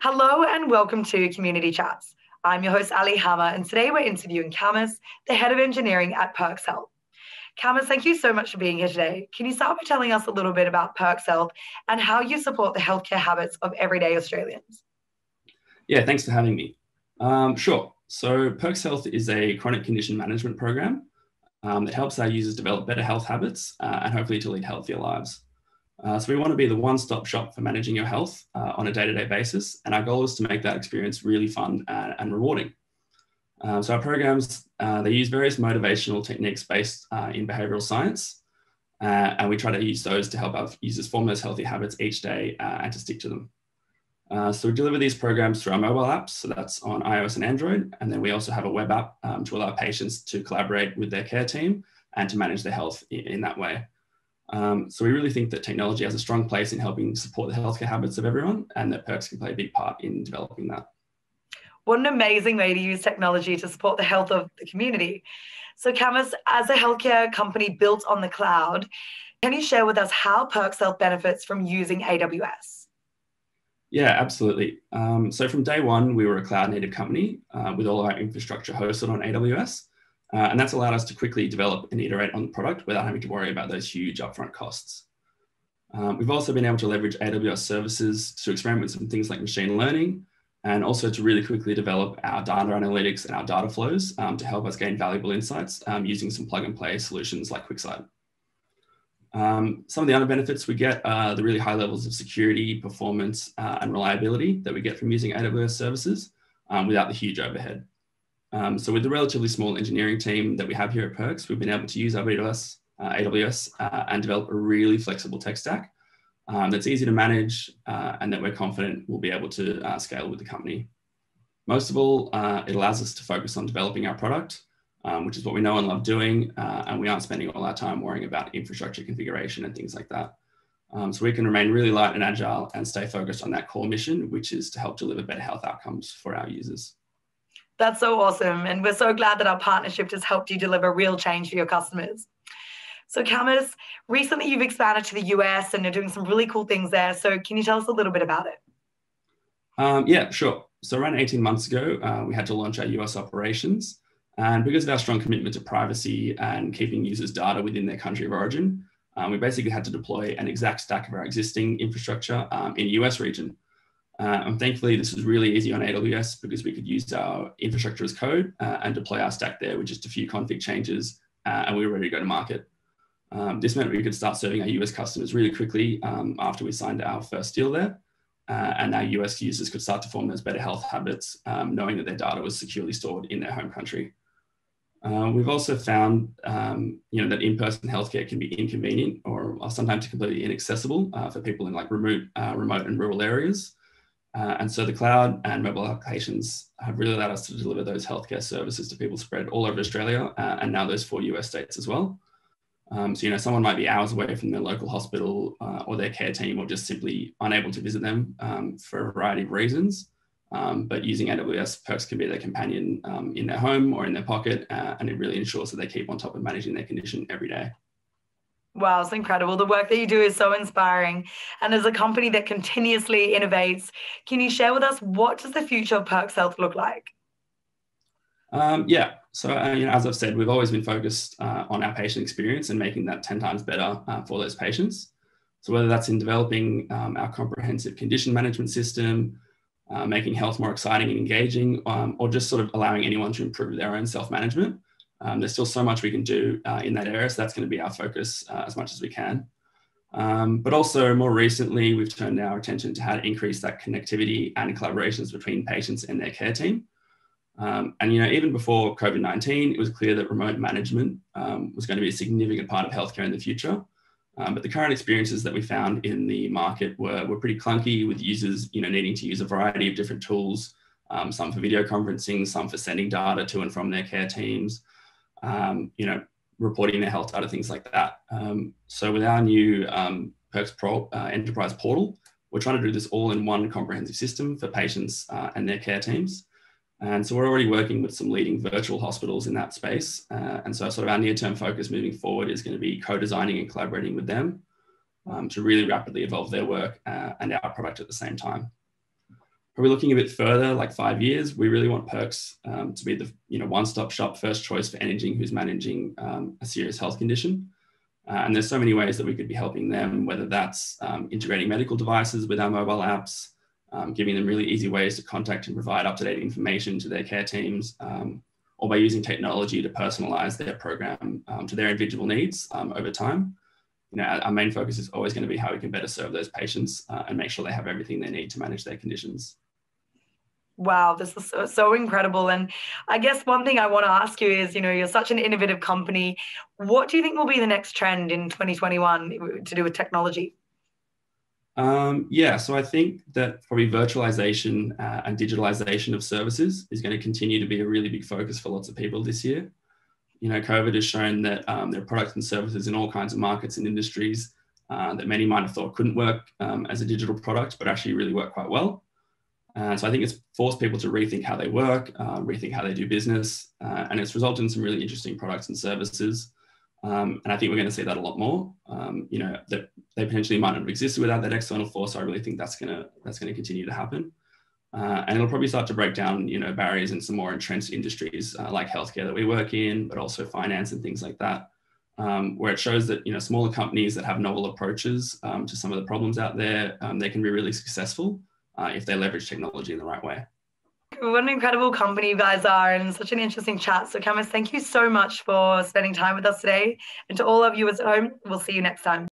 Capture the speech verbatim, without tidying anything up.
Hello and welcome to Community Chats. I'm your host, Aley Hammer, and today we're interviewing Camus, the head of engineering at Perxhealth. Camus, thank you so much for being here today. Can you start by telling us a little bit about Perxhealth and how you support the healthcare habits of everyday Australians? Yeah, thanks for having me. Um, sure. So Perxhealth is a chronic condition management program um, that helps our users develop better health habits uh, and hopefully to lead healthier lives. Uh, so we want to be the one-stop shop for managing your health uh, on a day-to-day basis, and our goal is to make that experience really fun and, and rewarding. Um, so our programs, uh, they use various motivational techniques based uh, in behavioral science, uh, and we try to use those to help our users form those healthy habits each day uh, and to stick to them. Uh, so we deliver these programs through our mobile apps, so that's on iOS and Android, and then we also have a web app um, to allow patients to collaborate with their care team and to manage their health in, in that way. Um, so we really think that technology has a strong place in helping support the healthcare habits of everyone, and that Perx can play a big part in developing that. What an amazing way to use technology to support the health of the community. So Camus, as a healthcare company built on the cloud, can you share with us how Perxhealth benefits from using A W S? Yeah, absolutely. Um, so from day one, we were a cloud native company uh, with all of our infrastructure hosted on A W S. Uh, and that's allowed us to quickly develop and iterate on the product without having to worry about those huge upfront costs. Um, we've also been able to leverage A W S services to experiment with some things like machine learning, and also to really quickly develop our data analytics and our data flows um, to help us gain valuable insights um, using some plug and play solutions like QuickSight. Um, some of the other benefits we get are the really high levels of security, performance, uh, and reliability that we get from using A W S services um, without the huge overhead. Um, so with the relatively small engineering team that we have here at Perx, we've been able to use A W S, uh, A W S uh, and develop a really flexible tech stack um, that's easy to manage uh, and that we're confident will be able to uh, scale with the company. Most of all, uh, it allows us to focus on developing our product, um, which is what we know and love doing, uh, and we aren't spending all our time worrying about infrastructure configuration and things like that. Um, so we can remain really light and agile and stay focused on that core mission, which is to help deliver better health outcomes for our users. That's so awesome. And we're so glad that our partnership has helped you deliver real change for your customers. So Camus, recently you've expanded to the U S and you're doing some really cool things there. So can you tell us a little bit about it? Um, yeah, sure. So around eighteen months ago, uh, we had to launch our U S operations. And because of our strong commitment to privacy and keeping users' data within their country of origin, um, we basically had to deploy an exact stack of our existing infrastructure um, in the U S region. Uh, and thankfully, this was really easy on A W S because we could use our infrastructure as code uh, and deploy our stack there with just a few config changes, uh, and we were ready to go to market. Um, this meant we could start serving our U S customers really quickly um, after we signed our first deal there, uh, and our U S users could start to form those better health habits, um, knowing that their data was securely stored in their home country. Uh, we've also found um, you know, that in-person healthcare can be inconvenient or, or sometimes completely inaccessible uh, for people in like remote, uh, remote and rural areas. Uh, and so the cloud and mobile applications have really allowed us to deliver those healthcare services to people spread all over Australia uh, and now those four U S states as well. Um, so, you know, someone might be hours away from their local hospital uh, or their care team or just simply unable to visit them um, for a variety of reasons. Um, but using A W S, Perx can be their companion um, in their home or in their pocket, uh, and it really ensures that they keep on top of managing their condition every day. Wow, it's incredible. The work that you do is so inspiring. And as a company that continuously innovates, can you share with us what does the future of Perxhealth look like? Um, yeah, so uh, you know, as I've said, we've always been focused uh, on our patient experience and making that ten times better uh, for those patients. So whether that's in developing um, our comprehensive condition management system, uh, making health more exciting and engaging, um, or just sort of allowing anyone to improve their own self-management. Um, there's still so much we can do uh, in that area, so that's going to be our focus uh, as much as we can. Um, but also more recently, we've turned our attention to how to increase that connectivity and collaborations between patients and their care team. Um, and, you know, even before COVID nineteen, it was clear that remote management um, was going to be a significant part of healthcare in the future. Um, but the current experiences that we found in the market were, were pretty clunky, with users, you know, needing to use a variety of different tools, um, some for video conferencing, some for sending data to and from their care teams. Um, you know, reporting their health data, things like that. Um, so with our new um, Perx Pro uh, Enterprise portal, we're trying to do this all in one comprehensive system for patients uh, and their care teams. And so we're already working with some leading virtual hospitals in that space. Uh, and so sort of our near-term focus moving forward is going to be co-designing and collaborating with them um, to really rapidly evolve their work uh, and our product at the same time. Probably looking a bit further, like five years, we really want Perx um, to be the you know one-stop shop first choice for anyone who's managing um, a serious health condition. Uh, and there's so many ways that we could be helping them, whether that's um, integrating medical devices with our mobile apps, um, giving them really easy ways to contact and provide up-to-date information to their care teams, um, or by using technology to personalize their program um, to their individual needs um, over time. You know, our, our main focus is always going to be how we can better serve those patients uh, and make sure they have everything they need to manage their conditions. Wow, this is so, so incredible. And I guess one thing I want to ask you is, you know, you're such an innovative company. What do you think will be the next trend in twenty twenty-one to do with technology? Um, yeah, so I think that probably virtualization uh, and digitalization of services is going to continue to be a really big focus for lots of people this year. You know, COVID has shown that um, there are products and services in all kinds of markets and industries uh, that many might have thought couldn't work um, as a digital product, but actually really work quite well. Uh, so I think it's forced people to rethink how they work, uh, rethink how they do business, uh, and it's resulted in some really interesting products and services. Um, and I think we're going to see that a lot more. Um, you know, that they potentially might not have existed without that external force. So I really think that's going to that's going to continue to happen. Uh, and it'll probably start to break down, you know, barriers in some more entrenched industries uh, like healthcare that we work in, but also finance and things like that, um, where it shows that, you know, smaller companies that have novel approaches um, to some of the problems out there, um, they can be really successful uh, if they leverage technology in the right way. What an incredible company you guys are, and such an interesting chat. So Camus, thank you so much for spending time with us today. And to all of you at home, we'll see you next time.